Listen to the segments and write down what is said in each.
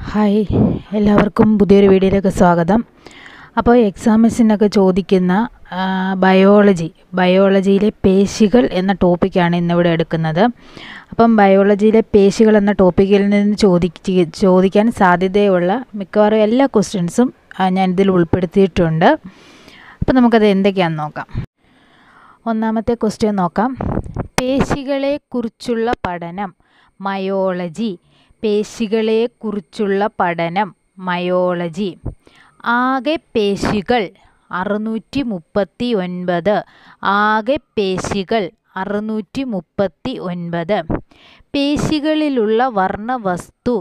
Hi, എല്ലാവർക്കും പുതിയൊരു വീഡിയോയിലേക്ക് സ്വാഗതം. അപ്പോൾ എക്സാമിനൊക്കെ ചോദിക്കുന്ന ബയോളജിയിലെ പേശികൾ എന്ന ടോപ്പിക്കാണ് ഇന്നിവിടെ എടുക്കുന്നത്. അപ്പം ബയോളജിയിലെ പേശികൾ എന്ന ടോപ്പിക്കിൽ നിന്ന് ചോദിക്കാൻ സാധ്യതയുള്ള മിക്കവാറും എല്ലാ ക്വസ്റ്റ്യൻസും ഞാനിതിൽ ഉൾപ്പെടുത്തിയിട്ടുണ്ട്. അപ്പം നമുക്കത് എന്തൊക്കെയാണെന്ന് നോക്കാം. ഒന്നാമത്തെ ക്വസ്റ്റ്യൻ നോക്കാം. പേശികളെക്കുറിച്ചുള്ള പഠനം മയോളജി. പേശികളെക്കുറിച്ചുള്ള പഠനം മയോളജി. ആകെ പേശികൾ 639. ആകെ പേശികൾ 639. പേശികളിലുള്ള വർണ്ണവസ്തു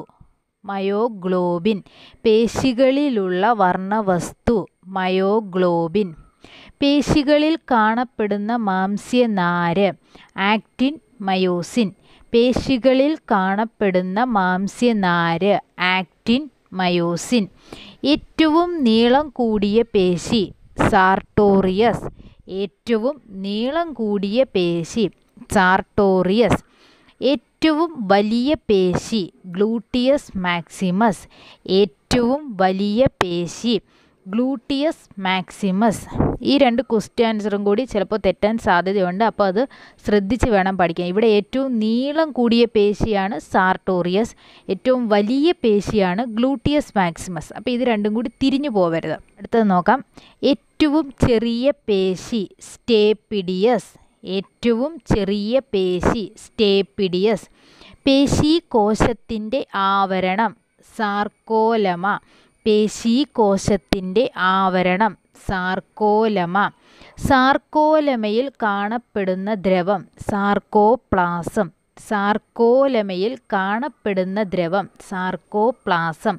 മയോഗ്ലോബിൻ. പേശികളിലുള്ള വർണ്ണവസ്തു മയോഗ്ലോബിൻ. പേശികളിൽ കാണപ്പെടുന്ന മാംസ്യനാര് ആക്റ്റിൻ മയോസിൻ. പേശികളിൽ കാണപ്പെടുന്ന മാംസ്യനാര് ആക്റ്റിൻ മയോസിൻ. ഏറ്റവും നീളം കൂടിയ പേശി സാർട്ടോറിയസ്. ഏറ്റവും നീളം കൂടിയ പേശി സാർട്ടോറിയസ്. ഏറ്റവും വലിയ പേശി ഗ്ലൂട്ടിയസ് മാക്സിമസ്. ഏറ്റവും വലിയ പേശി ഗ്ലൂട്ടിയസ് മാക്സിമസ്. ഈ രണ്ട് ക്വസ്റ്റ്യൻ ആൻസറും കൂടി ചിലപ്പോൾ തെറ്റാൻ സാധ്യതയുണ്ട്, അപ്പോൾ അത് ശ്രദ്ധിച്ച് വേണം പഠിക്കാൻ. ഇവിടെ ഏറ്റവും നീളം കൂടിയ പേശിയാണ് സാർട്ടോറിയസ്, ഏറ്റവും വലിയ പേശിയാണ് ഗ്ലൂട്ടിയസ് മാക്സിമസ്. അപ്പോൾ ഇത് രണ്ടും കൂടി തിരിഞ്ഞു പോവരുത്. അടുത്തത് നോക്കാം. ഏറ്റവും ചെറിയ പേശി സ്റ്റേപ്പിഡിയസ്. ഏറ്റവും ചെറിയ പേശി സ്റ്റേപ്പിഡിയസ്. പേശീകോശത്തിൻ്റെ ആവരണം സാർക്കോലമ. പേശീകോശത്തിൻ്റെ ആവരണം സാർക്കോലമ. സാർക്കോലമയിൽ കാണപ്പെടുന്ന ദ്രവം സാർക്കോപ്ലാസം. സാർക്കോലമയിൽ കാണപ്പെടുന്ന ദ്രവം സാർക്കോപ്ലാസം.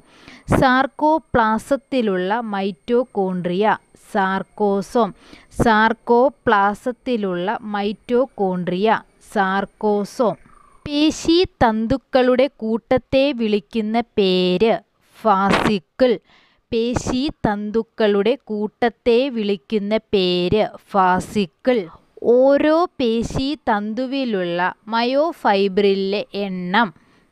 സാർക്കോപ്ലാസത്തിലുള്ള മൈറ്റോകോൺട്രിയ സാർക്കോസോം. സാർക്കോപ്ലാസത്തിലുള്ള മൈറ്റോകോൺട്രിയ സാർക്കോസോം. പേശീതന്തുക്കളുടെ കൂട്ടത്തെ വിളിക്കുന്ന പേര് ഫാസിക്കിൾ. പേശീതന്തുക്കളുടെ കൂട്ടത്തെ വിളിക്കുന്ന പേര് ഫാസിക്കിൾ. ഓരോ പേശീതന്തുവിലുള്ള മയോഫൈബ്രിലെ എണ്ണം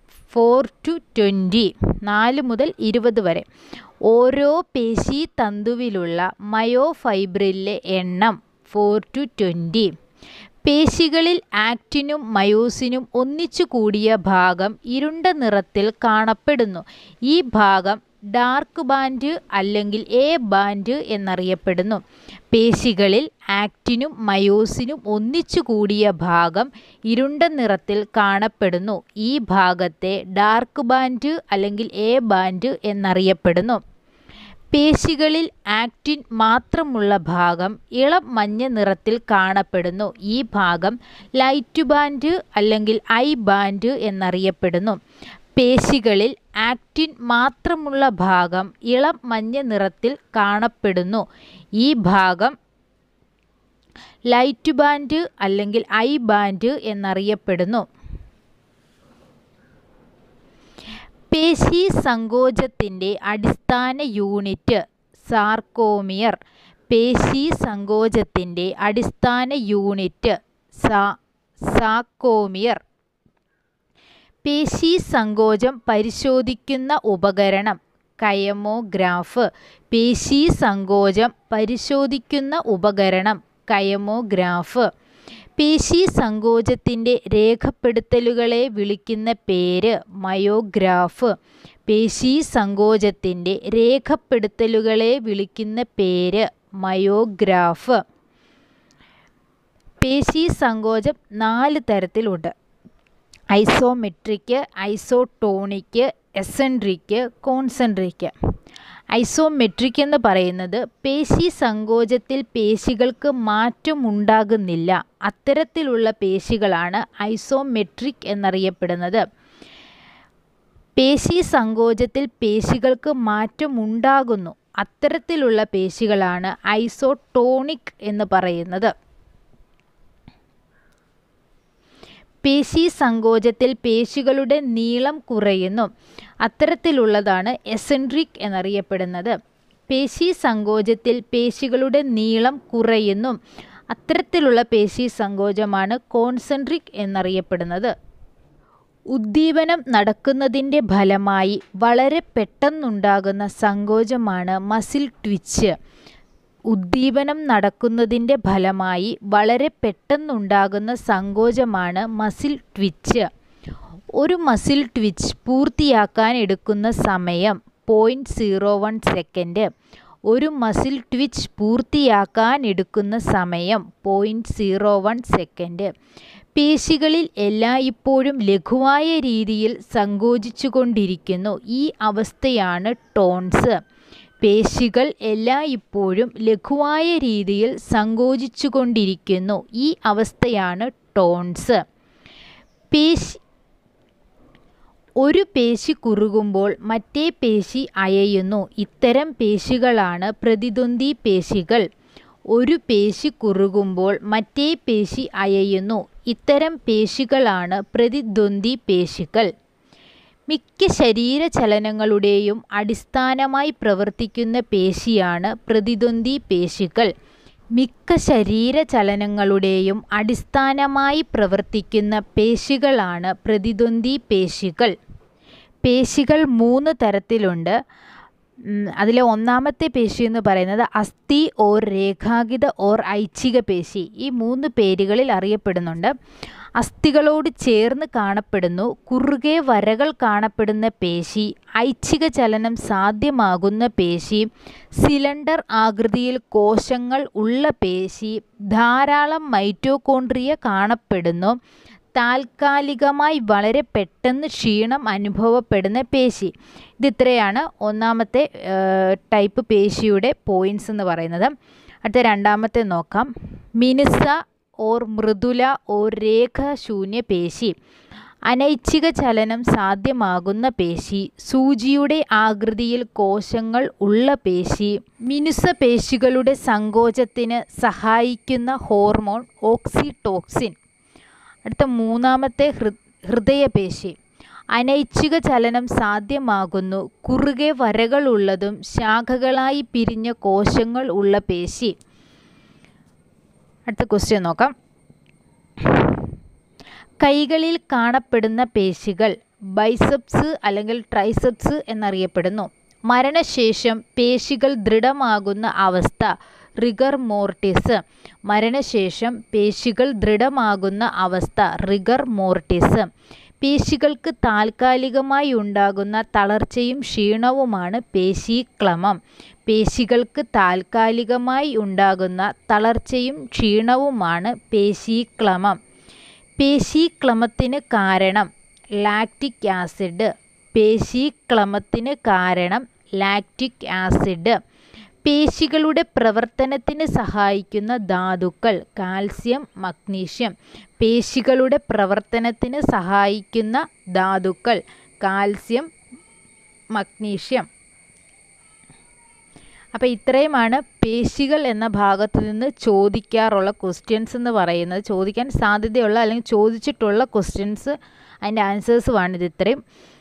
4 to 20. 4 മുതൽ 20 വരെ. ഓരോ പേശീതന്തുവിലുള്ള മയോഫൈബ്രിലെ എണ്ണം 4 to 20. പേശികളിൽ ആക്റ്റിനും മയോസിനും ഒന്നിച്ചു കൂടിയ ഭാഗം ഇരുണ്ട നിറത്തിൽ കാണപ്പെടുന്നു. ഈ ഭാഗം ഡാർക്ക് ബാൻഡ് അല്ലെങ്കിൽ എ ബാൻഡ് എന്നറിയപ്പെടുന്നു. പേശികളിൽ ആക്റ്റിനും മയോസിനും ഒന്നിച്ചു കൂടിയ ഭാഗം ഇരുണ്ട നിറത്തിൽ കാണപ്പെടുന്നു. ഈ ഭാഗത്തെ ഡാർക്ക് ബാൻഡ് അല്ലെങ്കിൽ എ ബാൻഡ് എന്നറിയപ്പെടുന്നു. പേശികളിൽ ആക്റ്റിൻ മാത്രമുള്ള ഭാഗം ഇളം മഞ്ഞ നിറത്തിൽ കാണപ്പെടുന്നു. ഈ ഭാഗം ലൈറ്റ് ബാൻഡ് അല്ലെങ്കിൽ ഐ ബാൻഡ് എന്നറിയപ്പെടുന്നു. പേശികളിൽ ആക്റ്റിൻ മാത്രമുള്ള ഭാഗം ഇളം മഞ്ഞ നിറത്തിൽ കാണപ്പെടുന്നു. ഈ ഭാഗം ലൈറ്റ് ബാൻഡ് അല്ലെങ്കിൽ ഐ ബാൻഡ് എന്നറിയപ്പെടുന്നു. പേശി സങ്കോചത്തിൻ്റെ അടിസ്ഥാന യൂണിറ്റ് സാർക്കോമിയർ. പേശി സങ്കോചത്തിൻ്റെ അടിസ്ഥാന യൂണിറ്റ് സാർക്കോമിയർ. പേശി സങ്കോചം പരിശോധിക്കുന്ന ഉപകരണം കയമോഗ്രാഫ്. പേശി സങ്കോചം പരിശോധിക്കുന്ന ഉപകരണം കയമോഗ്രാഫ്. പേശി സങ്കോചത്തിൻ്റെ രേഖപ്പെടുത്തലുകളെ വിളിക്കുന്ന പേര് മയോഗ്രാഫ്. പേശി സങ്കോചത്തിൻ്റെ രേഖപ്പെടുത്തലുകളെ വിളിക്കുന്ന പേര് മയോഗ്രാഫ്. പേശി സങ്കോചം 4 തരത്തിലുണ്ട്. Isometric, isotonic, eccentric, concentric. Isometric എന്ന് പറയുന്നത് പേശി സങ്കോചത്തിൽ പേശികൾക്ക് മാറ്റം ഉണ്ടാകുന്നില്ല. അത്തരത്തിലുള്ള പേശികളാണ് ഐസോമെട്രിക് എന്നറിയപ്പെടുന്നത്. പേശി സങ്കോചത്തിൽ പേശികൾക്ക് മാറ്റം ഉണ്ടാകുന്നു. അത്തരത്തിലുള്ള പേശികളാണ് ഐസോട്ടോണിക് എന്ന് പറയുന്നത്. പേശി സങ്കോചത്തിൽ പേശികളുടെ നീളം കുറയുന്നു. അത്തരത്തിലുള്ളതാണ് എസെൻട്രിക് എന്നറിയപ്പെടുന്നത്. പേശി സങ്കോചത്തിൽ പേശികളുടെ നീളം കുറയുന്നു. അത്തരത്തിലുള്ള പേശി സങ്കോചമാണ് കോൺസെൻട്രിക് എന്നറിയപ്പെടുന്നത്. ഉദ്ദീപനം നടക്കുന്നതിൻ്റെ ഫലമായി വളരെ പെട്ടെന്നുണ്ടാകുന്ന സങ്കോചമാണ് മസിൽ ട്വിച്ച്. ഉദ്ദീപനം നടക്കുന്നതിൻ്റെ ഫലമായി വളരെ പെട്ടെന്നുണ്ടാകുന്ന സങ്കോചമാണ് മസിൽ ട്വിച്ച്. ഒരു മസിൽ ട്വിച്ച് പൂർത്തിയാക്കാൻ എടുക്കുന്ന സമയം 0.01 സെക്കൻഡ്. ഒരു മസിൽ ട്വിച്ച് പൂർത്തിയാക്കാൻ എടുക്കുന്ന സമയം 0.01 സെക്കൻഡ്. പേശികളിൽ എല്ലായ്പ്പോഴും ലഘുവായ രീതിയിൽ സങ്കോചിച്ചുകൊണ്ടിരിക്കുന്നു. ഈ അവസ്ഥയാണ് ടോൺസ്. പേശികൾ എല്ലായ്പ്പോഴും ലഘുവായ രീതിയിൽ സങ്കോചിച്ചുകൊണ്ടിരിക്കുന്നു. ഈ അവസ്ഥയാണ് ടോൺസ്. ഒരു പേശി കുറുകുമ്പോൾ മറ്റേ പേശി അയയുന്നു. ഇത്തരം പേശികളാണ് പ്രതിദ്വന്ദ്വി പേശികൾ. ഒരു പേശി കുറുകുമ്പോൾ മറ്റേ പേശി അയയുന്നു. ഇത്തരം പേശികളാണ് പ്രതിദ്വന്ദ്വി പേശികൾ. മിക്ക ശരീരചലനങ്ങളുടെയും അടിസ്ഥാനമായി പ്രവർത്തിക്കുന്ന പേശിയാണ് പ്രതിദ്വന്ദ്വി പേശികൾ. മിക്ക ശരീരചലനങ്ങളുടെയും അടിസ്ഥാനമായി പ്രവർത്തിക്കുന്ന പേശികളാണ് പ്രതിദ്വന്ദ്വി പേശികൾ. പേശികൾ 3 തരത്തിലുണ്ട്. അതിലെ ഒന്നാമത്തെ പേശി എന്ന് പറയുന്നത് അസ്ഥി ഓർ രേഖാഗിത ഓർ ഐച്ഛിക പേശി. ഈ 3 പേരുകളിൽ അറിയപ്പെടുന്നുണ്ട്. അസ്ഥികളോട് ചേർന്ന് കാണപ്പെടുന്നു. കുറുകെ വരകൾ കാണപ്പെടുന്ന പേശി, ഐച്ഛിക ചലനം സാധ്യമാകുന്ന പേശി, സിലിണ്ടർ ആകൃതിയിൽ കോശങ്ങൾ ഉള്ള പേശി, ധാരാളം മൈറ്റോകോൺട്രിയ കാണപ്പെടുന്നു, താൽക്കാലികമായി വളരെ പെട്ടെന്ന് ക്ഷീണം അനുഭവപ്പെടുന്ന പേശി. ഇതിത്രയാണ് ഒന്നാമത്തെ ടൈപ്പ് പേശിയുടെ പോയിൻറ്റ്സ് എന്ന് പറയുന്നത്. അടുത്ത രണ്ടാമത്തെ നോക്കാം. മിനുസ ഓർ മൃദുല ഓർ രേഖാശൂന്യ പേശി. അനൈച്ഛിക ചലനം സാധ്യമാകുന്ന പേശി, സൂചിയുടെ ആകൃതിയിൽ കോശങ്ങൾ ഉള്ള പേശി, മിനുസ പേശികളുടെ സങ്കോചത്തിന് സഹായിക്കുന്ന ഹോർമോൺ ഓക്സിറ്റോക്സിൻ. അടുത്ത മൂന്നാമത്തെ ഹൃദയപേശി. അനൈച്ഛിക ചലനം സാധ്യമാകുന്നു. കുറുകെ വരകളുള്ളതും ശാഖകളായി പിരിഞ്ഞ കോശങ്ങൾ ഉള്ള പേശി. അടുത്ത ക്വസ്റ്റ്യൻ നോക്കാം. കൈകളിൽ കാണപ്പെടുന്ന പേശികൾ ബൈസെപ്സ് അല്ലെങ്കിൽ ട്രൈസെപ്സ് എന്നറിയപ്പെടുന്നു. മരണശേഷം പേശികൾ ദൃഢമാകുന്ന അവസ്ഥ റിഗർ മോർട്ടിസ്. മരണശേഷം പേശികൾ ദൃഢമാകുന്ന അവസ്ഥ റിഗർ മോർട്ടിസ്. പേശികൾക്ക് താൽക്കാലികമായി ഉണ്ടാകുന്ന തളർച്ചയും ക്ഷീണവുമാണ് പേശീക്ലമം. പേശികൾക്ക് താൽക്കാലികമായി ഉണ്ടാകുന്ന തളർച്ചയും ക്ഷീണവുമാണ് പേശീക്ലമം. പേശീക്ലമത്തിന് കാരണം ലാക്റ്റിക് ആസിഡ്. പേശീക്ലമത്തിന് കാരണം ലാക്റ്റിക് ആസിഡ്. പേശികളുടെ പ്രവർത്തനത്തിന് സഹായിക്കുന്ന ധാതുക്കൾ കാൽസ്യം, മഗ്നീഷ്യം. പേശികളുടെ പ്രവർത്തനത്തിന് സഹായിക്കുന്ന ധാതുക്കൾ കാൽസ്യം, മഗ്നീഷ്യം. അപ്പോൾ ഇത്രയുമാണ് പേശികൾ എന്ന ഭാഗത്ത് നിന്ന് ചോദിക്കാറുള്ള ക്വസ്റ്റ്യൻസ് എന്ന് പറയുന്നത്. ചോദിക്കാൻ സാധ്യതയുള്ള അല്ലെങ്കിൽ ചോദിച്ചിട്ടുള്ള ക്വസ്റ്റ്യൻസ്, അതിൻ്റെ ആൻസേഴ്സുമാണ് ഇത് ഇത്രയും.